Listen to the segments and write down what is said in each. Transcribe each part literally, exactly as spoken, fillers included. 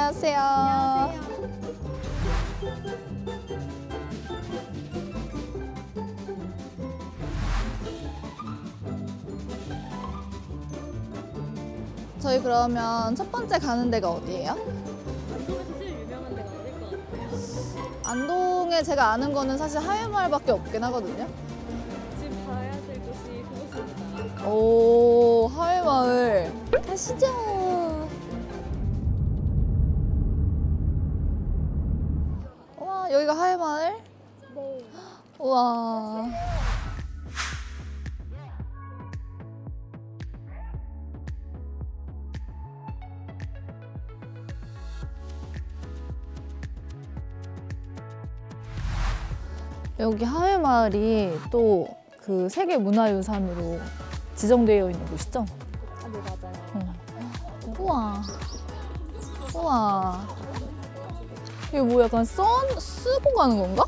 안녕하세요. 안녕하세요. 저희 그러면 첫 번째 가는 데가 어디예요? 안동에서 제일 유명한 데가 어딜 것 같아요? 안동에 제가 아는 거는 사실 하회마을밖에 없긴 하거든요. 지금 가야 될 곳이 그곳입니다. 오, 하회마을 가시죠. 와, 여기가 하회마을? 네. 우와. 여기 하회마을이 또 그 세계문화유산으로 지정되어 있는 곳이죠? 아, 네, 맞아요. 어. 우와. 우와. 이게 뭐 약간 써, 쓰고 가는 건가?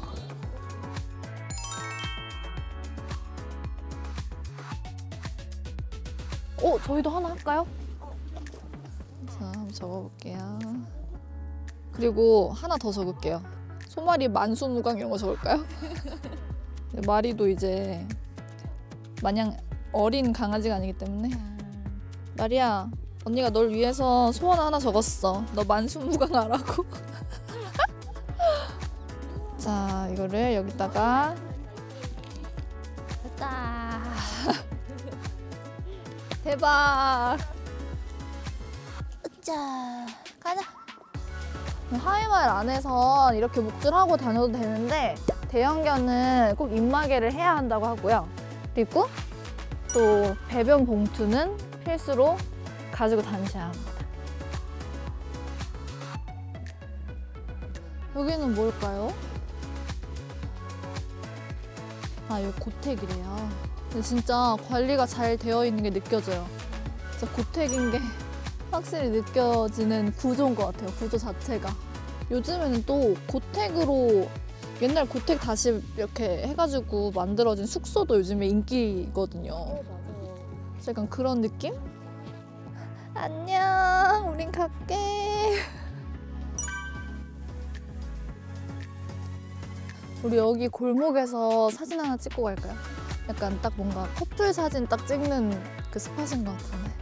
어, 저희도 하나 할까요? 자, 한번 적어볼게요. 그리고 하나 더 적을게요. 소마리 만수무강 이런 거 적을까요? 마리도 이제 마냥 어린 강아지가 아니기 때문에. 마리야, 언니가 널 위해서 소원 하나 적었어. 너 만수무강 하라고. 자, 이거를 여기다가 됐다. 대박. 자, 가자. 하회마을 안에서 이렇게 목줄하고 다녀도 되는데 대형견은 꼭 입마개를 해야 한다고 하고요. 그리고 또 배변 봉투는 필수로 가지고 다니셔야 합니다. 여기는 뭘까요? 아, 여기 고택이래요. 근데 진짜 관리가 잘 되어 있는 게 느껴져요. 진짜 고택인 게 확실히 느껴지는 구조인 것 같아요. 구조 자체가. 요즘에는 또 고택으로 옛날 고택 다시 이렇게 해가지고 만들어진 숙소도 요즘에 인기거든요. 네, 맞아요. 약간 그런 느낌? 안녕, 우린 갈게. 우리 여기 골목에서 사진 하나 찍고 갈까요? 약간 딱 뭔가 커플 사진 딱 찍는 그 스팟인 것 같은데.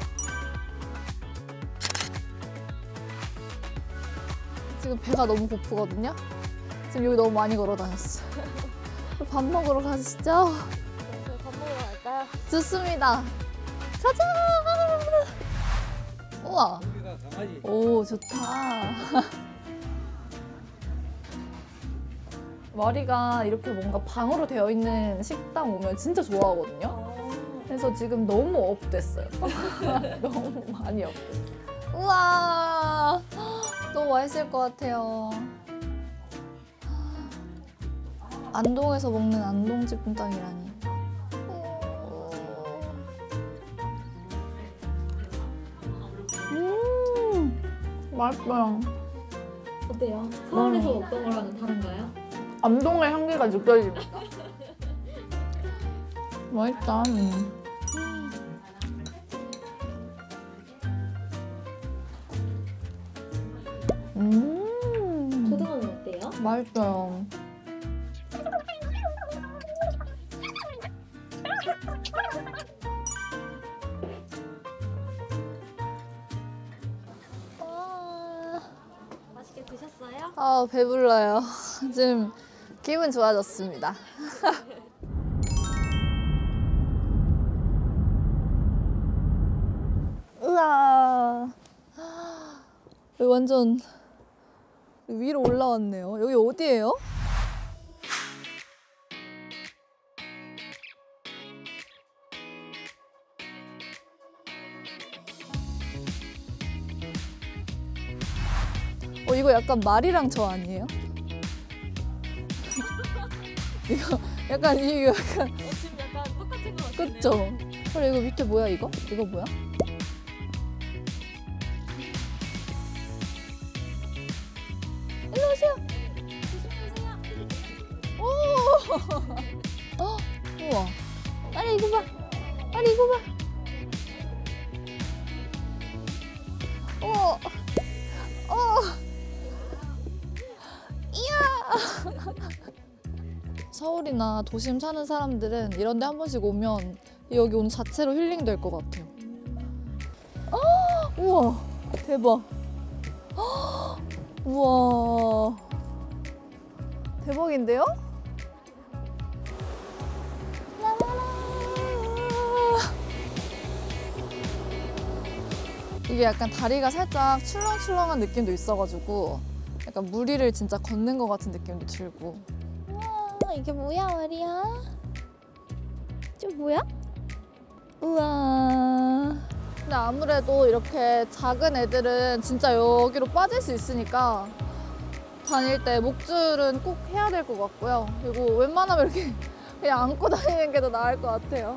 지금 배가 너무 고프거든요? 지금 여기 너무 많이 걸어 다녔어. 밥 먹으러 가시죠? 그럼 저희 밥 먹으러 갈까요? 좋습니다. 가자! 우와. 오, 좋다. 마리가 이렇게 뭔가 방으로 되어 있는 식당 오면 진짜 좋아하거든요. 어... 그래서 지금 너무 업됐어요. 너무 많이 업됐어요. 우와, 너무 맛있을 것 같아요. 안동에서 먹는 안동집 찜닭이라니. 음, 맛있어요. 어때요? 서울에서 먹던 거랑은 다른가요? 안동의 향기가 느껴집니다. 맛있다. 음. 음. 고등어는 어때요? 맛있어요. 맛있게 드셨어요? 아, 배불러요. 지금 기분 좋아졌습니다. 우와. 여기 완전 위로 올라왔네요. 여기 어디예요? 어, 이거 약간 말이랑 저 아니에요? 이거 약간 이거 약간 어, 지금 약간 똑같은 거 같네요. 그쵸? 그래, 이거 밑에 뭐야 이거? 이거 뭐야? 일로 오세요. 오. 어, 우와. 빨리 이거 봐. 빨리 이거 봐. 어. 어. 서울이나 도심 사는 사람들은 이런 데 한 번씩 오면 여기 오는 자체로 힐링 될 것 같아요. 아, 우와, 대박. 아, 우와, 대박인데요? 이게 약간 다리가 살짝 출렁출렁한 느낌도 있어가지고 약간 물 위를 진짜 걷는 것 같은 느낌도 들고. 우와, 이게 뭐야, 말이야? 저 뭐야? 우와. 근데 아무래도 이렇게 작은 애들은 진짜 여기로 빠질 수 있으니까 다닐 때 목줄은 꼭 해야 될 것 같고요. 그리고 웬만하면 이렇게 그냥 안고 다니는 게 더 나을 것 같아요.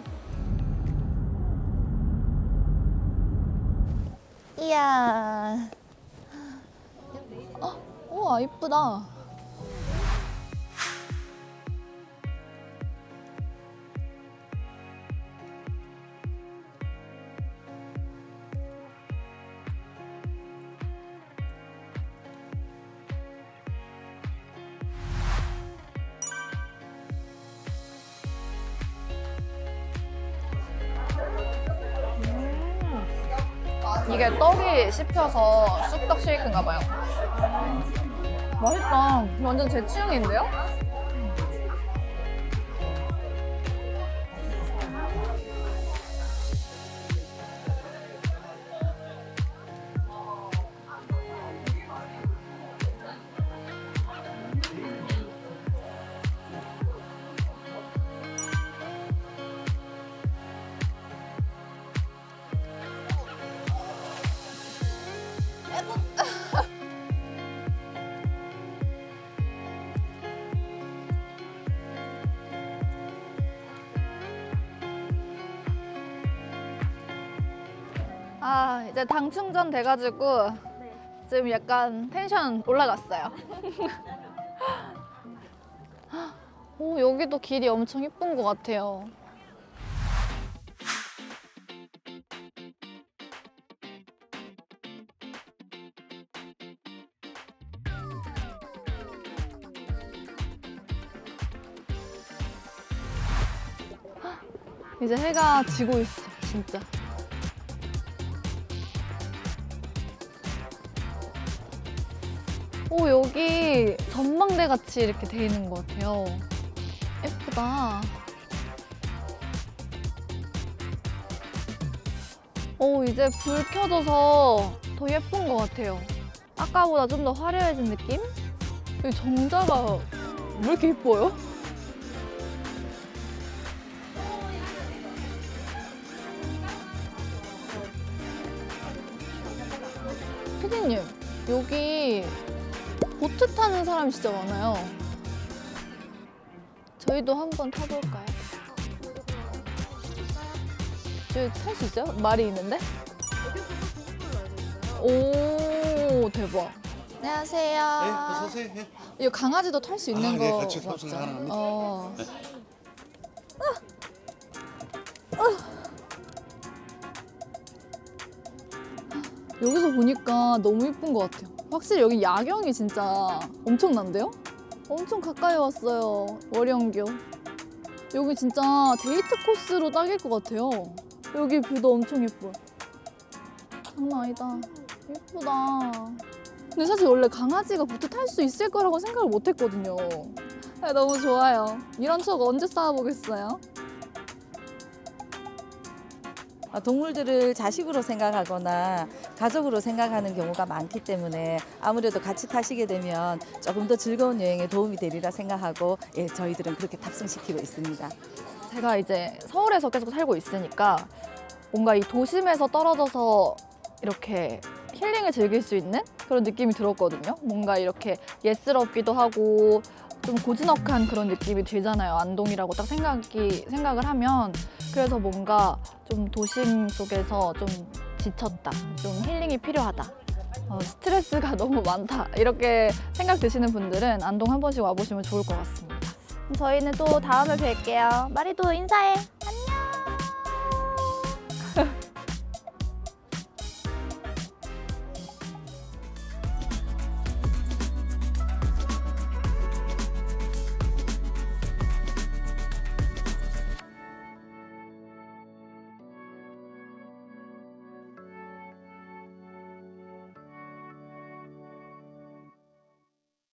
이야. 어, 우와, 이쁘다. 이게 떡이 씹혀서 쑥떡 쉐이크인가 봐요. 맛있다. 완전 제 취향인데요? 아, 이제 당 충전 돼가지고 네. 지금 약간 텐션 올라갔어요. 오, 여기도 길이 엄청 이쁜 것 같아요. 이제 해가 지고 있어, 진짜. 오, 여기 전망대 같이 이렇게 돼 있는 것 같아요. 예쁘다. 오, 이제 불 켜져서 더 예쁜 것 같아요. 아까보다 좀 더 화려해진 느낌? 여기 정자가 왜 이렇게 예뻐요? 피디님, 여기 보트 타는 사람이 진짜 많아요. 저희도 한번 타볼까요? 저희 탈 수 있어요? 말이 있는데? 오, 대박. 안녕하세요. 네, 어서 오세요. 예. 이거 강아지도 탈 수 있는 아, 거 네, 같이 맞죠? 탑승 가능합니다. 어. 네. 여기서 보니까 너무 예쁜 것 같아요. 확실히 여기 야경이 진짜 엄청난데요? 엄청 가까이 왔어요. 월영교. 여기 진짜 데이트 코스로 딱일 것 같아요. 여기 뷰도 엄청 예뻐요. 장난 아니다. 예쁘다. 근데 사실 원래 강아지가 보트 탈 수 있을 거라고 생각을 못 했거든요. 아, 너무 좋아요. 이런 추억 언제 쌓아보겠어요? 동물들을 자식으로 생각하거나 가족으로 생각하는 경우가 많기 때문에 아무래도 같이 타시게 되면 조금 더 즐거운 여행에 도움이 되리라 생각하고 예, 저희들은 그렇게 탑승시키고 있습니다. 제가 이제 서울에서 계속 살고 있으니까 뭔가 이 도심에서 떨어져서 이렇게 힐링을 즐길 수 있는 그런 느낌이 들었거든요. 뭔가 이렇게 예스럽기도 하고 좀 고즈넉한 그런 느낌이 들잖아요. 안동이라고 딱 생각이, 생각을 하면. 그래서 뭔가 좀 도심 속에서 좀 지쳤다, 좀 힐링이 필요하다, 어, 스트레스가 너무 많다 이렇게 생각 드시는 분들은 안동 한 번씩 와보시면 좋을 것 같습니다. 저희는 또 다음에 뵐게요. 마리도 인사해.